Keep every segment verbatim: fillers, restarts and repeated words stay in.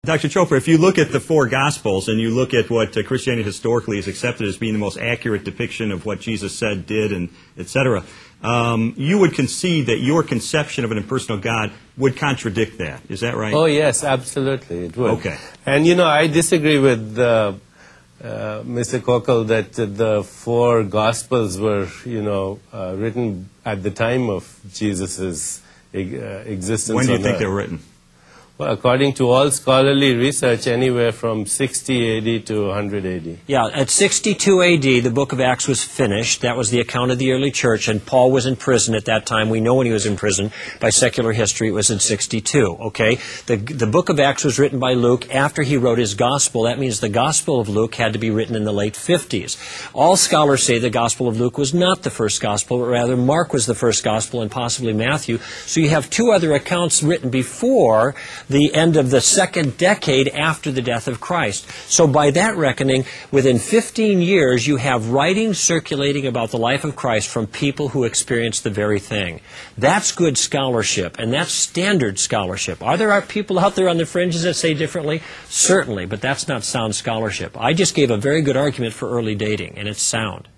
Doctor Chopra, if you look at the four Gospels and you look at what uh, Christianity historically is accepted as being the most accurate depiction of what Jesus said, did, and et cetera, um, you would concede that your conception of an impersonal God would contradict that. Is that right? Oh, yes, absolutely, it would. Okay. And, you know, I disagree with uh, uh, Mister Koukl that uh, the four Gospels were, you know, uh, written at the time of Jesus' uh, existence. When do you on think earth. they were written? Well, according to all scholarly research, anywhere from sixty A D to one hundred A D. Yeah, at sixty-two A D, the book of Acts was finished. That was the account of the early church, and Paul was in prison at that time. We know when he was in prison. By secular history, it was in sixty-two, okay? The, the book of Acts was written by Luke after he wrote his gospel. That means the gospel of Luke had to be written in the late fifties. All scholars say the gospel of Luke was not the first gospel, but rather Mark was the first gospel and possibly Matthew. So you have two other accounts written before the end of the second decade after the death of Christ. So by that reckoning, within fifteen years, you have writings circulating about the life of Christ from people who experienced the very thing. That's good scholarship, and that's standard scholarship. Are there people out there on the fringes that say differently? Certainly, but that's not sound scholarship. I just gave a very good argument for early dating, and it's sound.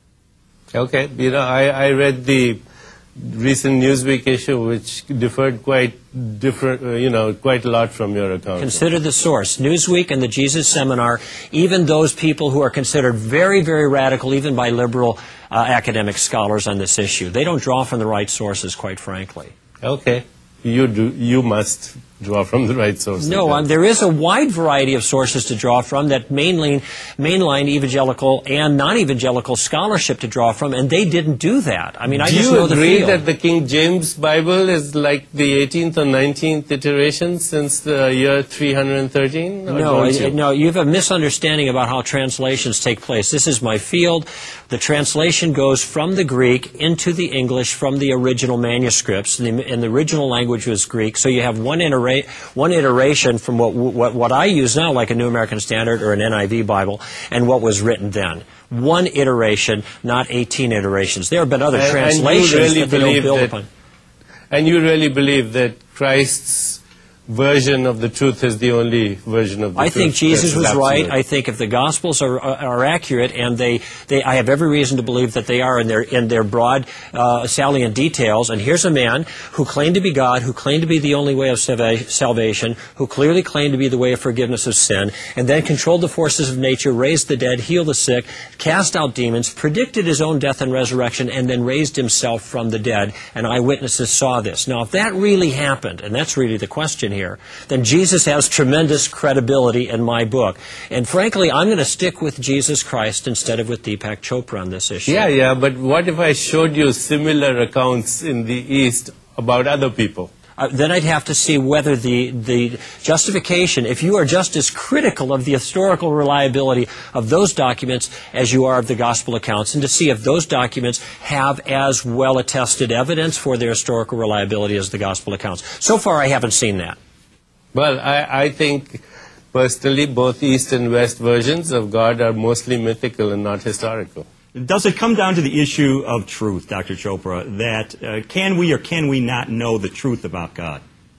Okay, you know, I, I read the recent Newsweek issue, which differed quite different, uh, you know, quite a lot from your account. Consider the source. Newsweek and the Jesus Seminar, even those people who are considered very, very radical, even by liberal uh, academic scholars on this issue, they don't draw from the right sources, quite frankly. Okay. You do. You must draw from the right sources. No, um, there is a wide variety of sources to draw from that mainline, mainline evangelical and non-evangelical scholarship to draw from, and they didn't do that. I mean, I do just you know the agree field. that the King James Bible is like the eighteenth or nineteenth iteration since the year three hundred thirteen? No, you? no, you have a misunderstanding about how translations take place. This is my field. The translation goes from the Greek into the English from the original manuscripts, and the, and the original language was Greek. So you have one iteration. One iteration from what, what what I use now, like a New American Standard or an N I V Bible, and what was written then. One iteration, not eighteen iterations. There have been other and, translations and really that they don't build that, upon. And you really believe that Christ's version of the truth is the only version of the I truth? think Jesus was absolute. right. I think if the Gospels are, are accurate, and they, they, I have every reason to believe that they are in their, in their broad, uh, salient details. And here's a man who claimed to be God, who claimed to be the only way of salvation, who clearly claimed to be the way of forgiveness of sin, and then controlled the forces of nature, raised the dead, healed the sick, cast out demons, predicted his own death and resurrection, and then raised himself from the dead. And eyewitnesses saw this. Now, if that really happened, and that's really the question here, then Jesus has tremendous credibility in my book. And frankly, I'm going to stick with Jesus Christ instead of with Deepak Chopra on this issue. Yeah, yeah, but what if I showed you similar accounts in the East about other people? Uh, then I'd have to see whether the, the justification, if you are just as critical of the historical reliability of those documents as you are of the gospel accounts, and to see if those documents have as well attested evidence for their historical reliability as the gospel accounts. So far, I haven't seen that. Well, I, I think, personally, both East and West versions of God are mostly mythical and not historical. Does it come down to the issue of truth, Doctor Chopra, that uh, can we or can we not know the truth about God?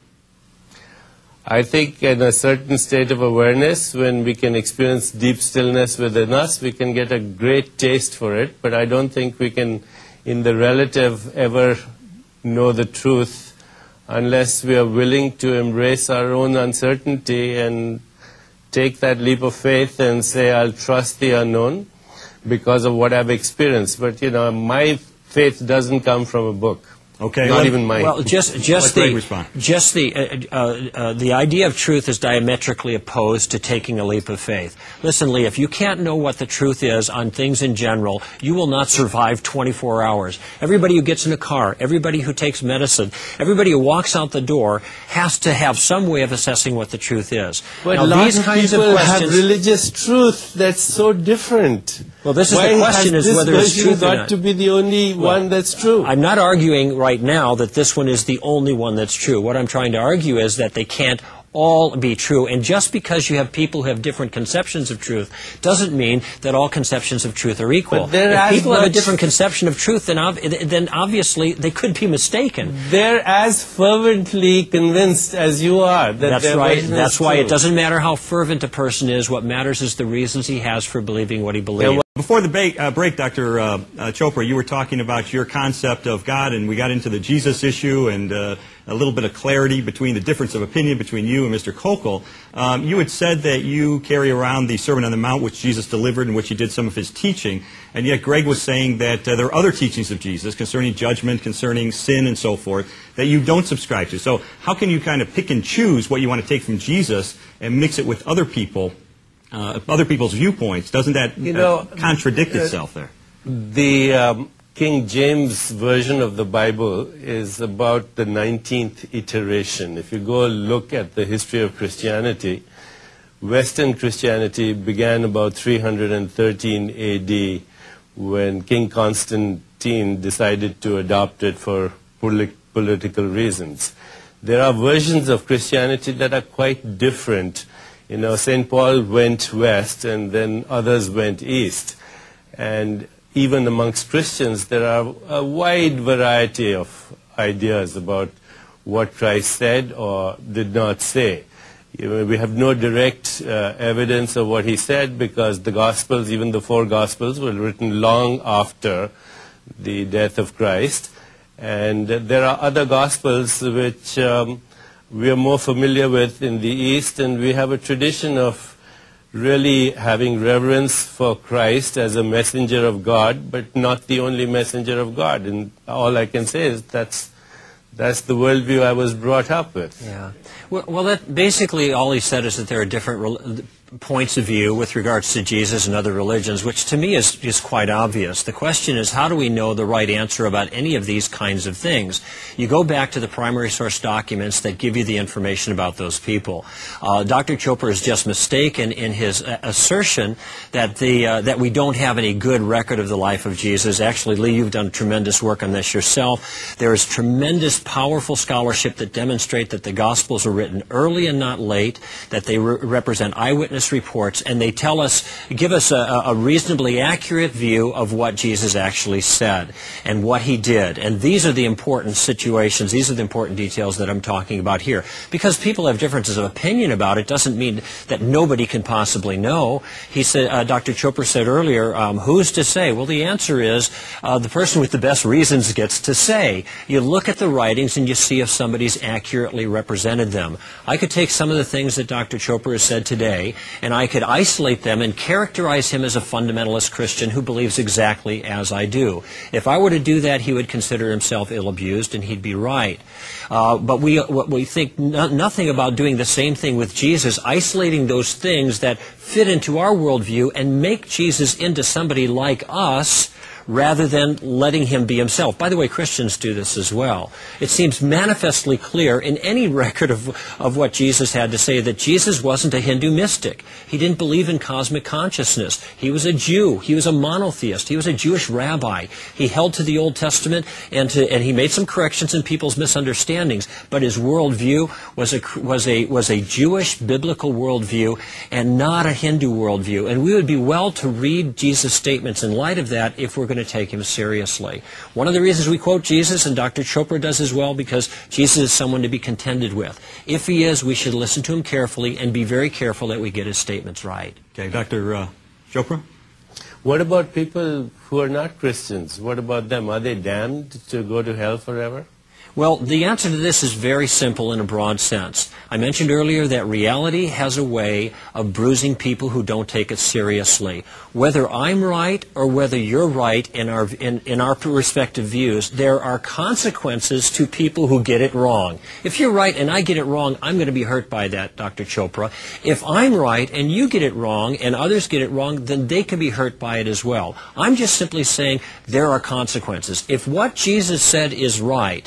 I think in a certain state of awareness, when we can experience deep stillness within us, we can get a great taste for it, but I don't think we can, in the relative, ever know the truth unless we are willing to embrace our own uncertainty and take that leap of faith and say, I'll trust the unknown because of what I've experienced. But, you know, my faith doesn't come from a book. Okay. Not let, even mine. Well, just just Let the respond. just the uh, uh, uh, the idea of truth is diametrically opposed to taking a leap of faith. Listen, Lee, if you can't know what the truth is on things in general, you will not survive twenty-four hours. Everybody who gets in a car, everybody who takes medicine, everybody who walks out the door has to have some way of assessing what the truth is. But now, lots these of kinds people of questions, have religious truth that's so different. Well, this is Why the question: has is this whether it's version truth or got not. to be the only Well, one that's true? I'm not arguing right now that this one is the only one that's true. What I'm trying to argue is that they can't all be true. And just because you have people who have different conceptions of truth doesn't mean that all conceptions of truth are equal. If people have a different conception of truth, then, ob then obviously they could be mistaken. They're as fervently convinced as you are that That's their right. version That's is why true. it doesn't matter how fervent a person is. What matters is the reasons he has for believing what he believes. Before the ba uh, break, Doctor Uh, uh, Chopra, you were talking about your concept of God, and we got into the Jesus issue and uh, a little bit of clarity between the difference of opinion between you and Mister Koukl. Um, you had said that you carry around the Sermon on the Mount, which Jesus delivered, in which he did some of his teaching, and yet Greg was saying that uh, there are other teachings of Jesus concerning judgment, concerning sin, and so forth, that you don't subscribe to. So how can you kind of pick and choose what you want to take from Jesus and mix it with other people? Uh, other people's viewpoints? Doesn't that you know, uh, contradict uh, itself there? The um, King James version of the Bible is about the nineteenth iteration. If you go look at the history of Christianity, Western Christianity began about three hundred thirteen A D when King Constantine decided to adopt it for polit political reasons. There are versions of Christianity that are quite different. You know, Saint Paul went west and then others went east. And even amongst Christians, there are a wide variety of ideas about what Christ said or did not say. You know, we have no direct uh, evidence of what he said because the Gospels, even the four Gospels, were written long after the death of Christ. And uh, there are other Gospels which um, we are more familiar with in the East, and we have a tradition of really having reverence for Christ as a messenger of God, but not the only messenger of God. And all I can say is that's that's the worldview I was brought up with. Yeah. Well, well that basically all he said is that there are different points of view with regards to Jesus and other religions, which to me is, is quite obvious. The question is, how do we know the right answer about any of these kinds of things? You go back to the primary source documents that give you the information about those people. Uh, Doctor Chopra is just mistaken in his uh, assertion that, the, uh, that we don't have any good record of the life of Jesus. Actually, Lee, you've done tremendous work on this yourself. There is tremendous, powerful scholarship that demonstrate that the Gospels are written early and not late, that they re represent eyewitness reports, and they tell us, give us a, a reasonably accurate view of what Jesus actually said and what he did. And these are the important situations, these are the important details that I'm talking about here. Because people have differences of opinion about it doesn't mean that nobody can possibly know. He said, uh, Doctor Chopra said earlier, um, who's to say? Well, the answer is uh, the person with the best reasons gets to say. You look at the writings and you see if somebody's accurately represented them. I could take some of the things that Doctor Chopra has said today, and I could isolate them and characterize him as a fundamentalist Christian who believes exactly as I do. If I were to do that, he would consider himself ill-abused, and he'd be right. Uh, but we, we think no, nothing about doing the same thing with Jesus, isolating those things that fit into our worldview and make Jesus into somebody like us, rather than letting him be himself. By the way, Christians do this as well. It seems manifestly clear in any record of, of what Jesus had to say that Jesus wasn't a Hindu mystic. He didn't believe in cosmic consciousness. He was a Jew. He was a monotheist. He was a Jewish rabbi. He held to the Old Testament, and, to, and he made some corrections in people's misunderstandings, but his worldview was a, was, a, was a Jewish biblical worldview and not a Hindu worldview. And we would be well to read Jesus' statements in light of that if we're going to take him seriously. One of the reasons we quote Jesus, and Doctor Chopra does as well, because Jesus is someone to be contended with. If he is, we should listen to him carefully and be very careful that we get his statements right. Okay, Doctor Uh, Chopra? What about people who are not Christians? What about them? Are they damned to go to hell forever? Well, the answer to this is very simple in a broad sense. I mentioned earlier that reality has a way of bruising people who don't take it seriously. Whether I'm right or whether you're right in our, in, in our respective views, there are consequences to people who get it wrong. If you're right and I get it wrong, I'm going to be hurt by that, Doctor Chopra. If I'm right and you get it wrong and others get it wrong, then they can be hurt by it as well. I'm just simply saying there are consequences. If what Jesus said is right,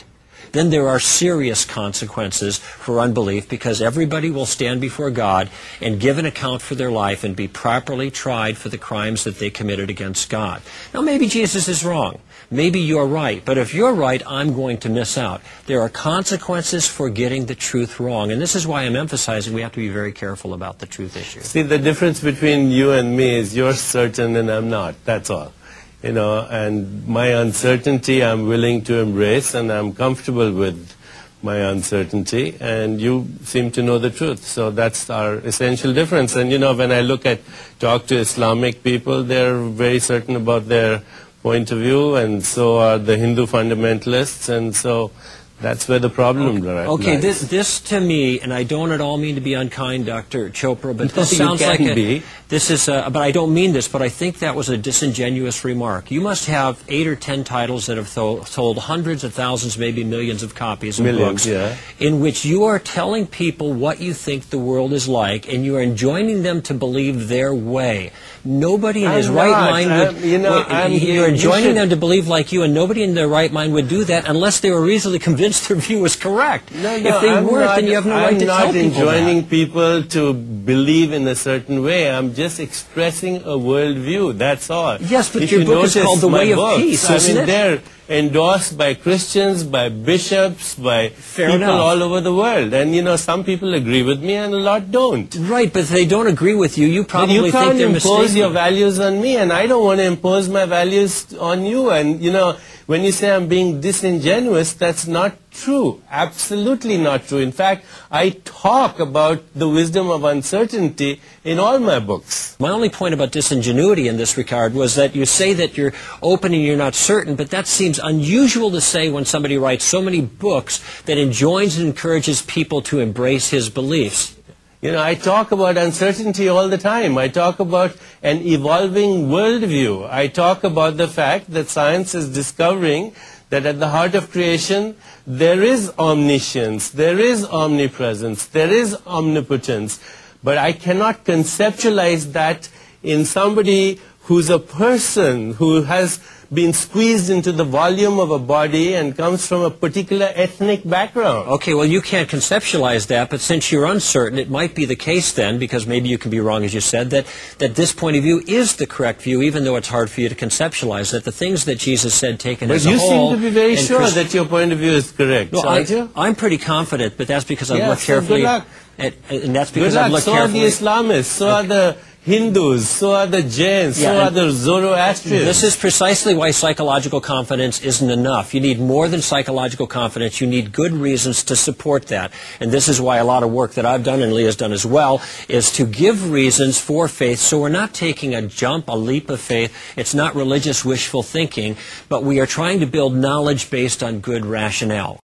then there are serious consequences for unbelief, because everybody will stand before God and give an account for their life and be properly tried for the crimes that they committed against God. Now, maybe Jesus is wrong. Maybe you're right. But if you're right, I'm going to miss out. There are consequences for getting the truth wrong. And this is why I'm emphasizing we have to be very careful about the truth issue. See, the difference between you and me is you're certain and I'm not. That's all. You know, and my uncertainty I'm willing to embrace, and I'm comfortable with my uncertainty, and you seem to know the truth. So that's our essential difference. And you know, when I look at, talk to Islamic people, they're very certain about their point of view, and so are the Hindu fundamentalists, and so that's where the problem lies. Okay, this, this to me, and I don't at all mean to be unkind, Doctor Chopra, but No, this you sounds like can a, be. this is, a, but I don't mean this, but I think that was a disingenuous remark. You must have eight or ten titles that have tho- sold hundreds of thousands, maybe millions of copies of Millions, books, yeah. in which you are telling people what you think the world is like, and you are enjoining them to believe their way. Nobody in I'm his right not. mind I'm- would, you know, would- I'm- you're you enjoining should- them to believe like you, and nobody in their right mind would do that unless they were reasonably convinced their view was correct. No, no, if they I'm weren't, not, then you have no I'm right to not tell people enjoining that. people to believe in a certain way. I'm just expressing a worldview. That's all. Yes, but If your you book is notice called The my Way of books, Peace, I isn't mean, it? they're endorsed by Christians, by bishops, by Fair people enough. all over the world. And you know, some people agree with me and a lot don't. Right, but if they don't agree with you, you But probably you think can't they're impose mistaken. your values on me, and I don't want to impose my values on you. And you know, when you say I'm being disingenuous, that's not true. Absolutely not true. In fact, I talk about the wisdom of uncertainty in all my books. My only point about disingenuity in this regard was that you say that you're open and you're not certain, but that seems unusual to say when somebody writes so many books that enjoins and encourages people to embrace his beliefs. You know, I talk about uncertainty all the time. I talk about an evolving worldview. I talk about the fact that science is discovering that at the heart of creation, there is omniscience, there is omnipresence, there is omnipotence. But I cannot conceptualize that in somebody who's a person who has been squeezed into the volume of a body and comes from a particular ethnic background. Okay, well, you can't conceptualize that, but since you're uncertain, it might be the case then, because maybe you can be wrong, as you said, that, that this point of view is the correct view, even though it's hard for you to conceptualize, that the things that Jesus said taken But as a you whole... seem to be very and sure Christ- that your point of view is correct, No, aren't I, you? I'm pretty confident, but that's because I've Yeah, looked so good carefully... luck. And, and that's Good because I've luck. looked So are the carefully... Islamists, so are the Hindus, so are the Jains, Yeah, so are and- the Zoroastrians. This is precisely why psychological confidence isn't enough. You need more than psychological confidence. You need good reasons to support that. And this is why a lot of work that I've done and Lee has done as well is to give reasons for faith. So we're not taking a jump, a leap of faith. It's not religious wishful thinking, but we are trying to build knowledge based on good rationale.